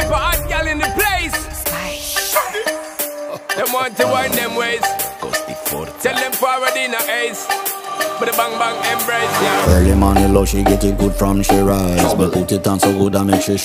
type of hot girl in the place. Them want to wind them ways. Tell them forward in a ace. But the bang bang embrace, yeah. Early morning love, she get it good from she rise. But put it on so good I make she